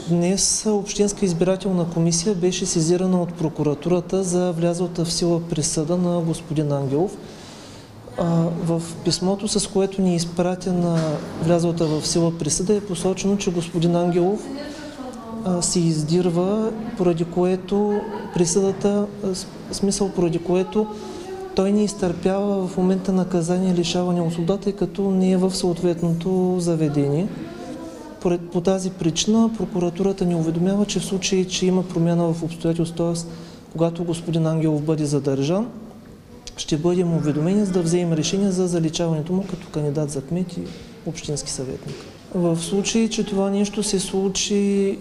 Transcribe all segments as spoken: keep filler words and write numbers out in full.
Днес Общинска избирателна комисия беше сезирана от прокуратурата за влязлата в сила присъда на господин Ангелов. В писмото, с което ни е изпратена влязлата в сила присъда, е посочено, че господин Ангелов се издирва, поради което присъдата, смисъл поради което той не изтърпява в момента наказание лишаване от свобода, тъй като не е в съответното заведение. По тази причина прокуратурата ни уведомява, че в случай, че има промяна в обстоятелството, т.е. когато господин Ангелов бъде задържан, ще бъдем уведомени, за да вземем решение за заличаването му като кандидат за кмет и общински съветник. В случай, че това нещо се случи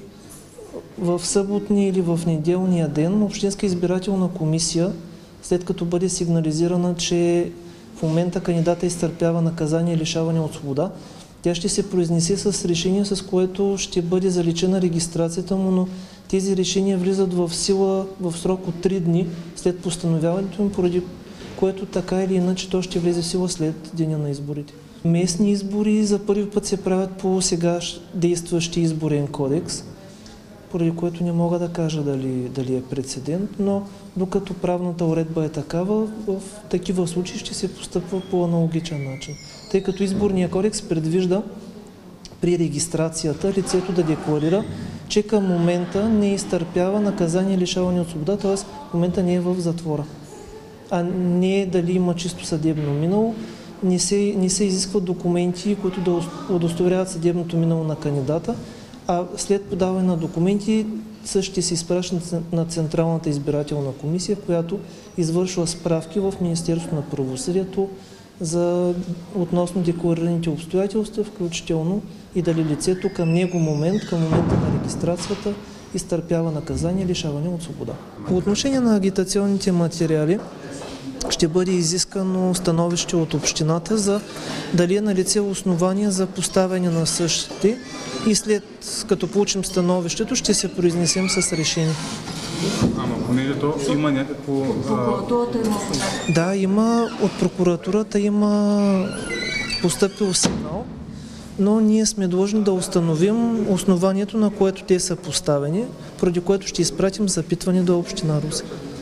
в съботния или в неделния ден, Общинска избирателна комисия, след като бъде сигнализирана, че в момента кандидата изтърпява наказание лишаване от свобода, тя ще се произнесе с решение, с което ще бъде заличена регистрацията му, но тези решения влизат в сила в срок от три дни след постановяването им, поради което така или иначе то ще влезе в сила след деня на изборите. Местни избори за първи път се правят по сега действащи изборен кодекс, поради което не мога да кажа дали, дали е прецедент, но докато правната уредба е такава, в такива случаи ще се постъпва по аналогичен начин. Тъй като изборния кодекс предвижда при регистрацията лицето да декларира, че към момента не изтърпява наказание лишаване от свобода, т.е. в момента не е в затвора. А не дали има чисто съдебно минало, не се, не се изискват документи, които да удостоверяват съдебното минало на кандидата, а след подаване на документи същите се изпращат на Централната избирателна комисия, която извършва справки в Министерството на правосъдието за относно декларираните обстоятелства, включително и дали лицето към него момент, към момента на регистрацията, изтърпява наказание лишаване от свобода. По отношение на агитационните материали ще бъде изискано становище от общината за дали е налице основание за поставяне на същите и след като получим становището ще се произнесем с решение. Ама понеже то има някакво... Прокуратурата има. Да, има. От прокуратурата има постъпил сигнал, но ние сме длъжни да установим основанието, на което те са поставени, поради което ще изпратим запитване до община Русе.